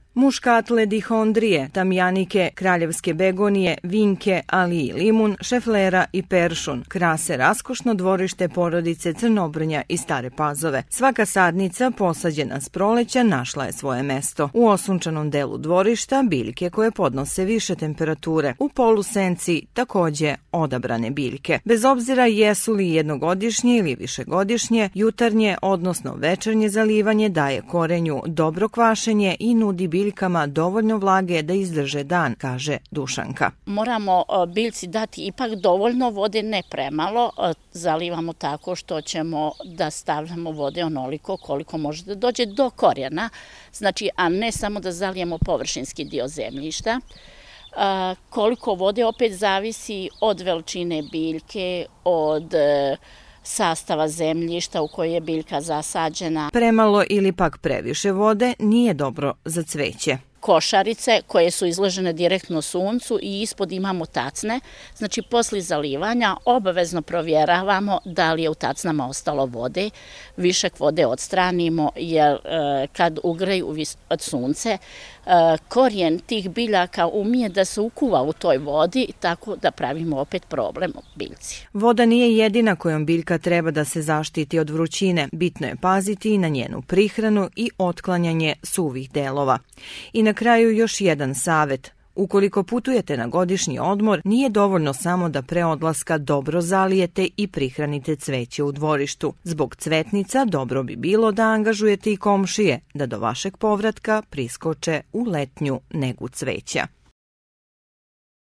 Muškatle dihondrije, tamjanike, kraljevske begonije, vinke, ali i limun, šeflera i peršun krase raskošno dvorište porodice Crnobrnja i Stare Pazove. Svaka sadnica posađena s proleća našla je svoje mesto. U osunčanom delu dvorišta biljke koje podnose više temperature, u polusenci takođe odabrane biljke. Bez obzira jesu li jednogodišnje ili višegodišnje, jutarnje, odnosno večernje zalivanje daje korenju dobro kvašenje i nudi biljkama dovoljno vlage da izdrže dan, kaže Dušanka. Moramo biljci dati ipak dovoljno vode, ne premalo. Zalivamo tako što ćemo da stavljamo vode onoliko koliko može da dođe do korijena, znači, a ne samo da zalijemo površinski dio zemljišta. Koliko vode opet zavisi od veličine biljke, od sastava zemljišta u kojoj je biljka zasađena. Premalo ili pak previše vode nije dobro za cveće. Košarice koje su izložene direktno suncu i ispod imamo tacne, znači posle zalivanja obavezno provjeravamo da li je u tacnama ostalo vode, višak vode odstranimo jer kad ugreju od sunce, korijen tih biljaka umije da se ukuva u toj vodi, tako da pravimo opet problem u biljci. Voda nije jedina kojom biljka treba da se zaštiti od vrućine. Bitno je paziti i na njenu prihranu i otklanjanje suvih delova. I na kraju još jedan savet. Ukoliko putujete na godišnji odmor, nije dovoljno samo da pre odlaska dobro zalijete i prihranite cveće u dvorištu. Zbog cvetnica dobro bi bilo da angažujete i komšije da do vašeg povratka priskoče u letnju negu cveća.